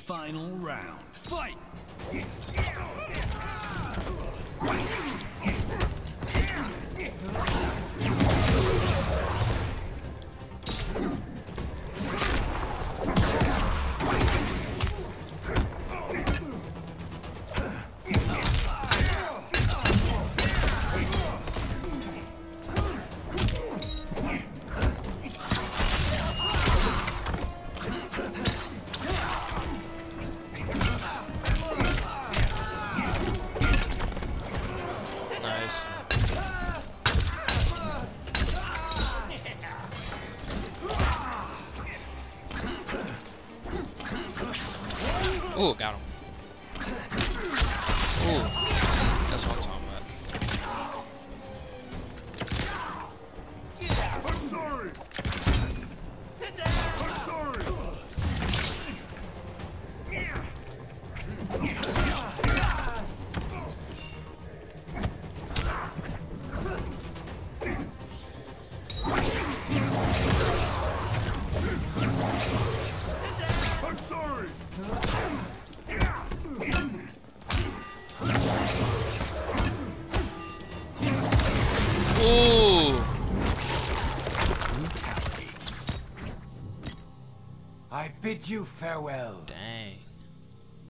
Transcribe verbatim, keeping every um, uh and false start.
final round. Fight! Ooh, got him. Ooh, that's what I'm talking about. I'm sorry. I'm sorry. I'm sorry. Ooh. Brutality. I bid you farewell. Dang.